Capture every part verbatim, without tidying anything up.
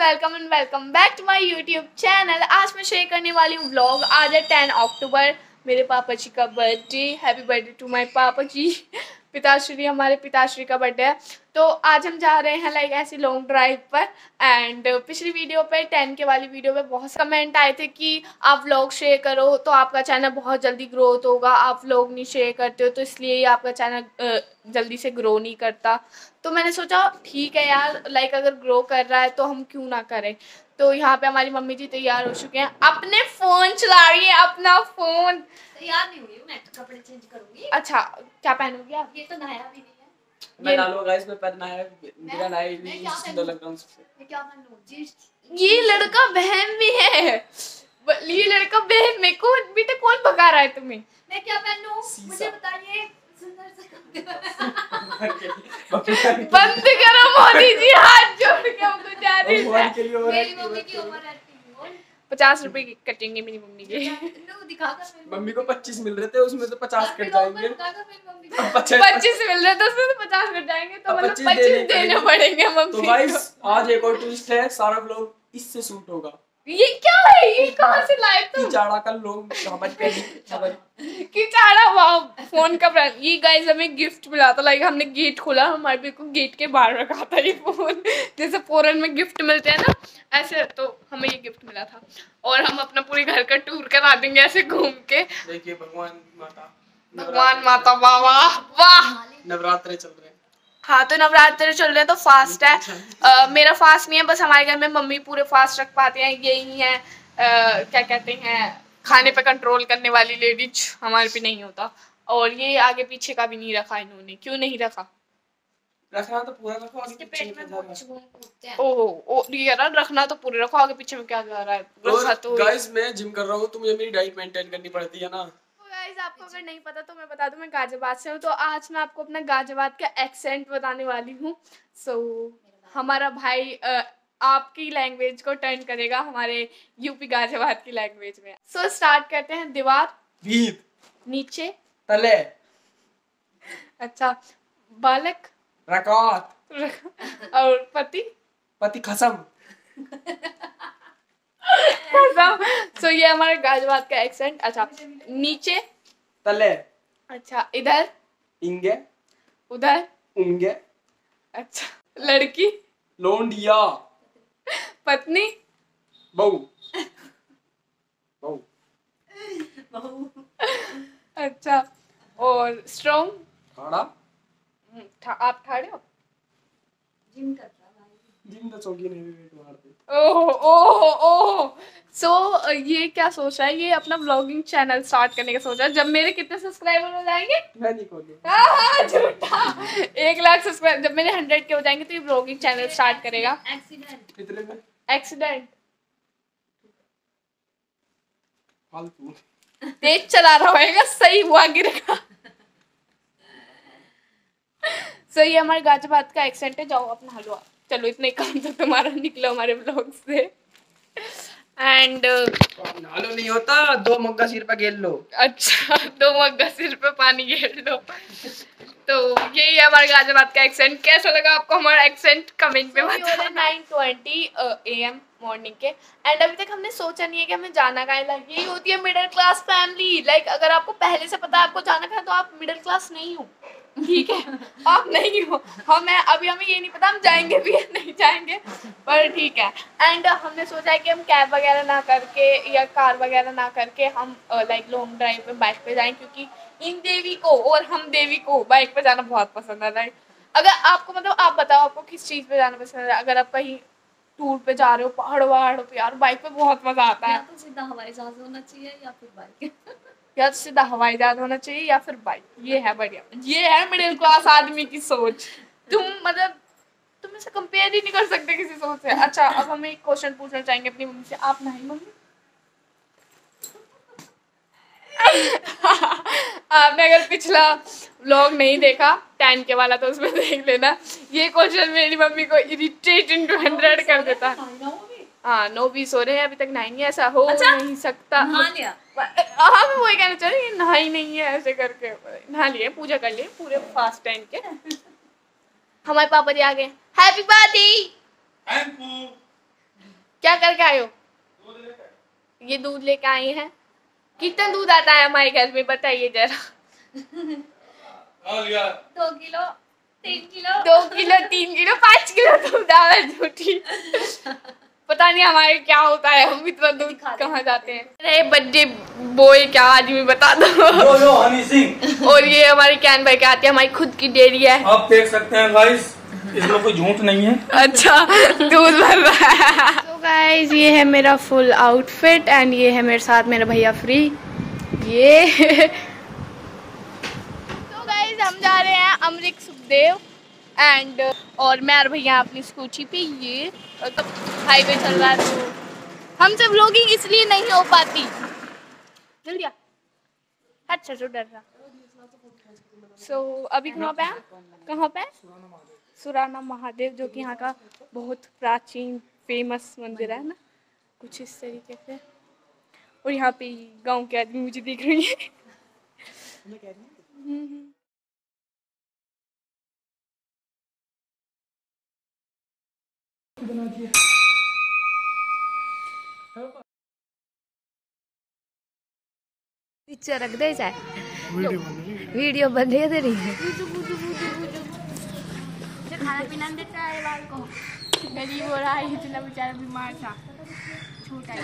Welcome and welcome back to my YouTube channel. आज मैं share करने वाली हूँ व्लॉग। आज है टेन अक्टूबर, मेरे पापा जी का birthday. Happy birthday to my पापा जी। पिताश्री, हमारे पिताश्री का बर्थडे है। तो आज हम जा रहे हैं लाइक ऐसी लॉन्ग ड्राइव पर। एंड पिछली वीडियो पे टेन के वाली वीडियो पे बहुत से कमेंट आए थे कि आप व्लॉग शेयर करो तो आपका चैनल बहुत जल्दी ग्रोथ होगा, आप व्लॉग नहीं शेयर करते हो तो इसलिए ही आपका चैनल जल्दी से ग्रो नहीं करता। तो मैंने सोचा ठीक है यार, लाइक अगर ग्रो कर रहा है तो हम क्यों ना करें। तो यहाँ पे हमारी मम्मी जी तैयार हो चुके हैं, अपने फोन चला रही है, अपना फोन। तैयार नहीं हुई हूं मैं, तो कपड़े चेंज करूंगी। अच्छा, क्या पहनोगी आप? ये तो नहाया भी नहीं है। मैं डालूंगा गाइस, मैं पहनना है बिना नहाए भी सुंदर लग रहा हूं सबसे। मैं क्या पहनूं? जींस। ये लड़का बहन भी है, ये लड़का बहन। मेरे को बेटा कौन भगा रहा है तुम्हें? मैं क्या पहनूं मुझे बताइए। सुंदर से बंद करो मोदी जी, हाथ जोड़ के हमको जा रही है। मेरी मम्मी की उम्र है पचास रुपए की कटेंगे मेरी मम्मी के। मम्मी को पच्चीस मिल रहे थे, उसमें से पचास कट जाएंगे। पच्चीस मिल रहे थे उसमें से पचास कट जाएंगे, तो मतलब पच्चीस देने पड़ेंगे मम्मी को। तो गाइस आज एक और ट्विस्ट है, सारा व्लॉग इससे शूट होगा। ये क्या है? ये कहाँ से लाए तुम? किचाड़ा का लोग हमारी पहली खबर। किचाड़ा, वाओ, फोन का ब्रांड। ये गाइस हमें गिफ्ट मिला था, लाइक हमने गेट खोला, हमारे भी को गेट के बाहर रखा था ये फोन। जैसे फॉरेन में गिफ्ट मिलते हैं ना, ऐसे तो हमें ये गिफ्ट मिला था। और हम अपना पूरे घर का टूर करा देंगे ऐसे घूम के। देखिए भगवान माता, भगवान माता, वाह वाह वाह। नवरात्रे चल रहे हैं। हाँ, तो नवरात्रि चल रहे हैं तो फास्ट है। आ, मेरा फास्ट नहीं है, बस हमारे घर में मम्मी पूरे फास्ट रख पाते हैं। यही है आ, क्या कहते हैं, खाने पे कंट्रोल करने वाली लेडीज। हमारे पे नहीं होता। और ये आगे पीछे का भी नहीं रखा इन्होंने। क्यों नहीं रखा? रखना तो पूरा रखो, आगे इसके पीछे पेट में क्या बहुत चूहे कूदते हैं। ओहो, ओ ये ना, रखना तो पूरे रखो, आगे पीछे में क्या जा रहा है? रखा तो गाइस मैं जिम कर रहा हूँ तो मुझे मेरी डाइट मेंटेन करनी पड़ती है ना। गाइस आपको अगर नहीं पता तो मैं बता दूं, मैं गाजियाबाद से हूँ। तो आज मैं आपको अपना गाजियाबाद का एक्सेंट बताने वाली हूँ। सो so, हमारा भाई आ, आपकी लैंग्वेज को टर्न करेगा हमारे यूपी गाजियाबाद की लैंग्वेज में। सो so, स्टार्ट करते हैं। दीवार, भीत, नीचे, तले, अच्छा, बालक, रकात, और पति, पति खसम। सो so, ये हमारे गाजियाबाद का एक्सेंट। अच्छा, नीचे, तले, अच्छा, इधर, इंगे, उधर, उंगे, अच्छा, लड़की, लोंडिया, पत्नी, बहू, बहू, बहू, अच्छा, और स्ट्रॉन्ग, खाड़ा, ठा, आप ठाड़े हो? जिम करता भाई। जिम तो चौकी नहीं वेट मारते। ओह ओह ओह। सो ये क्या सोचा है, ये अपना व्लॉगिंग चैनल स्टार्ट करने का सोचा है। जब मेरे कितने सब्सक्राइबर हो जाएंगे? मैं नहीं खोलूंगा। हाँ, झूठा। एक लाख सब्सक्राइबर जब मेरे हंड्रेड के हो जाएंगे तो ये व्लॉगिंग चैनल स्टार्ट करेगा। एक्सीडेंट। कितने में? एक्सीडेंट, फालतू। तेज चला रहा होगा, सही हुआ, गिरेगा। सो ये हमारे गाजियाबाद का एक्सेंट है। जाओ अपना हलवा, चलो इतना ही काम तो तुम्हारा निकलो हमारे ब्लॉग से। एंड नालो नहीं होता, दो मग्गा सिर पे गेल लो। अच्छा, दो मग्गा सिर पे पानी घेर लो। तो यही है हमारे गाजियाबाद का एक्सेंट। कैसा लगा आपको हमारा एक्सेंट? कमेंट में बताना। Nine twenty A M morning के। एंड अभी तक हमने सोचा नहीं है कि हमें जाना कहाँ है। लाइक यही होती है मिडिल क्लास फैमिली। लाइक अगर आपको पहले से पता है आपको जाना कहाँ है तो आप मिडिल क्लास नहीं हो, ठीक है? आप नहीं हो। हमें अभी हमें ये नहीं पता हम जाएंगे भी या नहीं जाएंगे, पर ठीक है। एंड हमने सोचा है कि हम कैब वगैरह ना करके या कार वगैरह ना करके हम लाइक लॉन्ग ड्राइव पे बाइक पे जाएं, क्योंकि इन देवी को और हम देवी को बाइक पे जाना बहुत पसंद है। लाइक अगर आपको, मतलब आप बताओ आपको किस चीज़ पे जाना पसंद है? अगर आप कहीं टूर पे जा रहे हो पहाड़ वहाड़ों पे, यार बाइक पे बहुत मजा आता है। या तो सीधा हवाई जहाज होना चाहिए या फिर बाइक। या तो सीधा हवाई जहाज होना चाहिए या फिर बाइक। ये है बढ़िया, ये है मिडिल क्लास आदमी की सोच। तुम मतलब तुम इसे कंपेयर ही नहीं कर सकते किसी सोच से। अच्छा, अब हम एक क्वेश्चन पूछना चाहेंगे अपनी मम्मी से। आप नहीं मम्मी? आपने अगर पिछला व्लॉग नहीं देखा टेन के वाला तो उसमें देख लेना। ये क्वेश्चन मेरी मम्मी को इरिटेट इंटू हंड्रेड कर देता है। हाँ, नौ बीस हो रहे हैं, अभी तक नहाई नहीं। ऐसा हो अच्छा? नहीं सकता। नहा लिया? हाँ, मैं वही कहना चाह रही हूँ, नहाई नहीं है ऐसे करके। नहा लिए, पूजा कर लिए पूरे फास्ट टाइम के। हमारे पापा जी आ गए। हैप्पी बर्थडे, लेके आए हो? ये दूध लेके आए हैं। कितना दूध आता है हमारे घर में बताइए जरा। दो किलो तीन किलो दो किलो तीन किलो पाँच किलो दूध आवा झूठी। पता नहीं हमारे क्या होता है, हम इतना दूध कहाँ जाते हैं। अरे बर्थडे बॉय क्या आदमी बता दो। यो यो हनी सिंह। और ये हमारी कैन भाई के आती है, हमारी खुद की डेयरी है। आप देख सकते हैं गाइस, इसमें कोई झूठ नहीं है। अच्छा दूध भर रहा है। तो गाइस ये है मेरा फुल आउटफिट एंड ये है मेरे साथ मेरा भैया फ्री। ये तो गाइस हम जा रहे हैं अमृत सुखदेव एंड और मैं और भैया अपनी स्कूटी पे ये तो हाईवे चल रहा है, तो हमसे व्लॉगिंग इसलिए नहीं हो पाती। जल्दी आ। अच्छा जो डर रहा। सो so, अभी कहाँ पे हैं? कहाँ पे? सुराना महादेव, जो कि यहाँ का बहुत प्राचीन फेमस मंदिर है ना, कुछ इस तरीके से। और यहाँ पे गांव के आदमी मुझे दिख रही है। पीछे रख दे जाए, वीडियो बन रही है तेरी। खाना पीना देता है बाल को, गरीब हो रहा है इतना बेचारा बीमार था, छोटा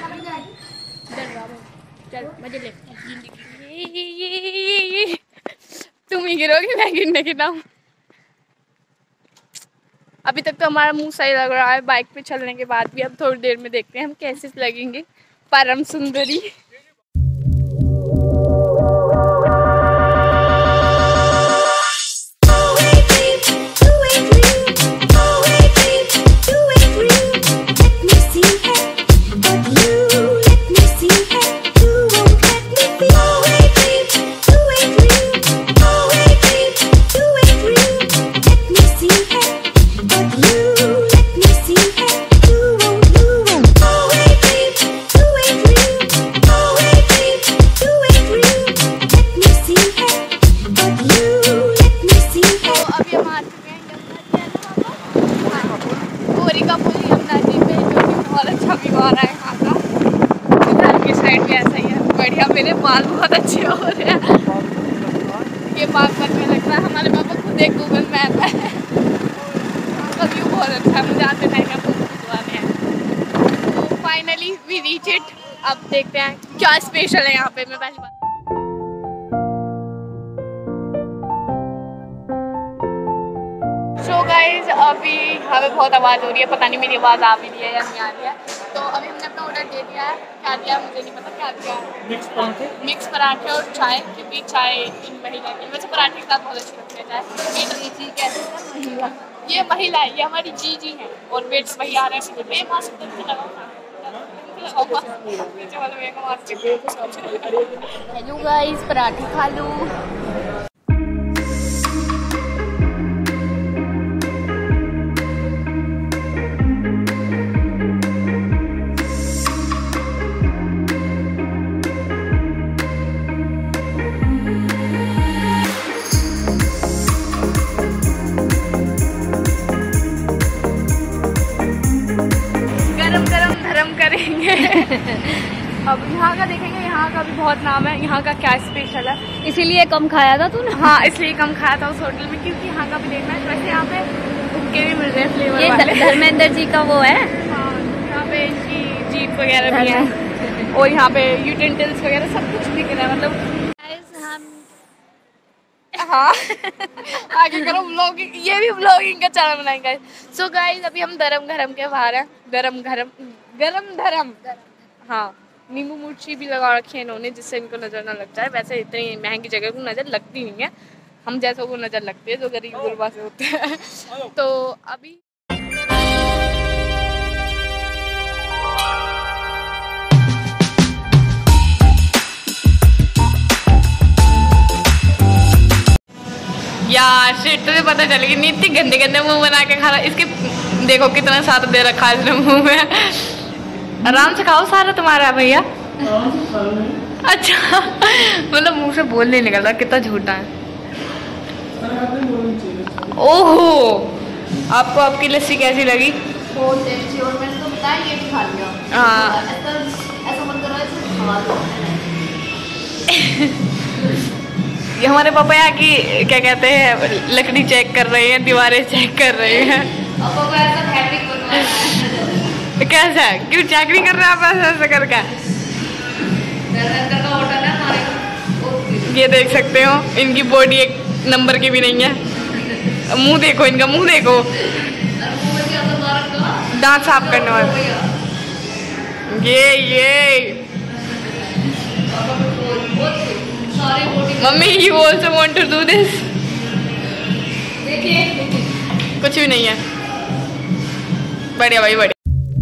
चल मजे ले जिंदगी। तुम ही गिरोगी, मैं गिरने की नाम। अभी तक तो हमारा मुंह सही लग रहा है, बाइक पे चलने के बाद भी अब थोड़ी देर में देखते हैं हम कैसे लगेंगे। परम सुंदरी। मेरे बाल बहुत अच्छे हो रहे हैं। ये बागपत में लगता है हमारे पापा खुद एक गूगल मैप है। आपका व्यू बहुत अच्छा है, मुझे आते टाइम में फोटो खिंचवाने हैं। तो फाइनली वी रीच इट। अब देखते हैं क्या स्पेशल है यहाँ पे। मैं पहली बार सो गाइज अभी हमें बहुत आवाज़ हो रही है, पता नहीं मेरी आवाज़ आ भी रही है या नहीं आ रही है। तो अभी हमने अपना ऑर्डर दे दिया है। क्या दिया मुझे नहीं पता, क्या दिया? मिक्स पराठे मिक्स पराठे और चाय, क्योंकि चाय इन महिला की वैसे पराठे के साथ बहुत अच्छी लगती है चाय। ये जी कैसे? ये महिला है, ये हमारी जी जी है और वेट्स वही आ रहे हैं। मैं मास्क लगाओ ना। हेलो गाइस, पराठे खा लो। अब यहाँ का देखेंगे, यहाँ का भी बहुत नाम है। यहाँ का क्या स्पेशल है, इसीलिए कम खाया था तूने? हाँ इसलिए कम खाया था उस होटल में, क्योंकि यहाँ का भी देखना है। वैसे यहाँ पे भुक्के भी मिल रहे हैं फ्लेवर वाले। धर्मेंद्र जी का वो है। हाँ यहाँ पे जी जीप वगैरह भी है और यहाँ पे यूटेंसिल्स वगैरह सब कुछ दिख रहा है। मतलब हाँ आगे करो व्लॉगिंग, ये भी व्लॉगिंग का चैनल बनाएंगे। सो गाइस अभी हम धर्म घरम के बाहर हैं। गरम गरम गरम धर्म, हाँ नींबू मिर्ची भी लगा रखी है इन्होंने, जिससे इनको नज़र ना लग जाए। वैसे इतनी महंगी जगह को नज़र लगती नहीं है, हम जैसों को नज़र लगती है जो गरीब गुरबा से होते हैं। तो अभी यार शिट, तुझे पता चलेगी नहीं इतनी गंदे गंदे मुंह बना के खा रहा। इसके देखो कितना सारा दे रखा है इसने मुंह में। आराम से खाओ सारा तुम्हारा भैया। अच्छा मतलब मुंह से बोल नहीं निकल रहा, कितना झूठा है। ओहो आपको आपकी लस्सी कैसी लगी? बहुत टेस्टी, और मैंने तो बताया ये भी खा लिया। हाँ ये हमारे पापा यहाँ की क्या कहते हैं, लकड़ी चेक कर रहे हैं, दीवारें चेक कर रहे हैं। कैसा क्यों चेक नहीं कर रहे आप ऐसा ऐसा करके? ये देख सकते हो इनकी बॉडी एक नंबर की भी नहीं है। मुंह देखो इनका, मुंह देखो, दांत साफ करने वाले। ये ये mummy you also want to do this? कुछ भी नहीं है। बढ़िया भाई बढ़िया।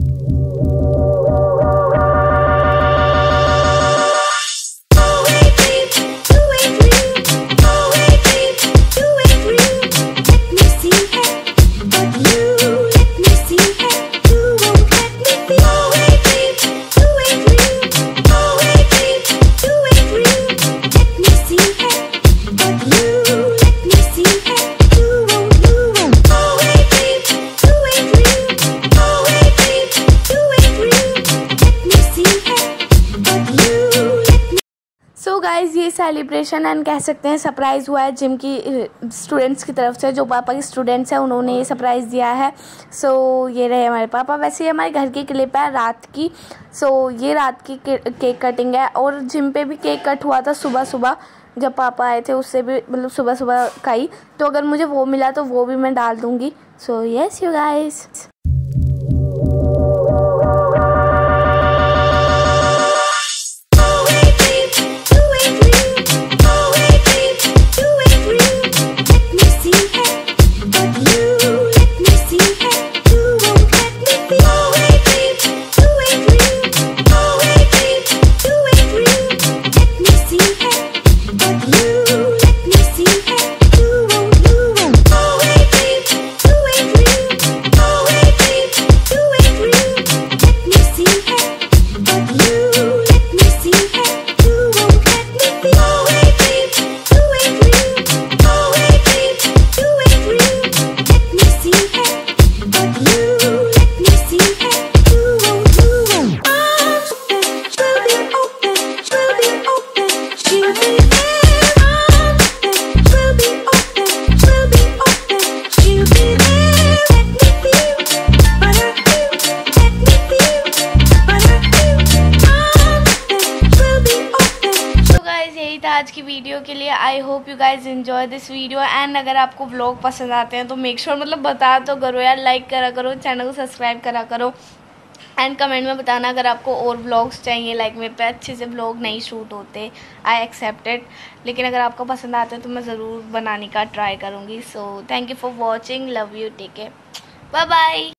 सो गाइज़ ये सेलिब्रेशन एंड कह सकते हैं सरप्राइज़ हुआ है जिम की स्टूडेंट्स की तरफ से। जो पापा के स्टूडेंट्स हैं उन्होंने ये सरप्राइज़ दिया है। सो so, ये रहे हमारे पापा। वैसे ये हमारे घर की क्लिप है रात की। सो so, ये रात की केक कटिंग है और जिम पे भी केक कट हुआ था सुबह सुबह जब पापा आए थे, उससे भी मतलब सुबह सुबह का ही। तो अगर मुझे वो मिला तो वो भी मैं डाल दूँगी। So yes you guys. आज की वीडियो के लिए I hope you guys enjoy this video and अगर आपको व्लॉग पसंद आते हैं तो मेक श्योर मतलब बता तो करो यार, लाइक करा करो, चैनल को सब्सक्राइब करा करो एंड कमेंट में बताना अगर आपको और व्लॉग्स चाहिए। लाइक मेरे पे अच्छे से व्लॉग नहीं शूट होते, आई एक्सेप्टेड, लेकिन अगर आपको पसंद आते हैं तो मैं ज़रूर बनाने का ट्राई करूँगी। So thank you for watching, love you, take care, bye bye.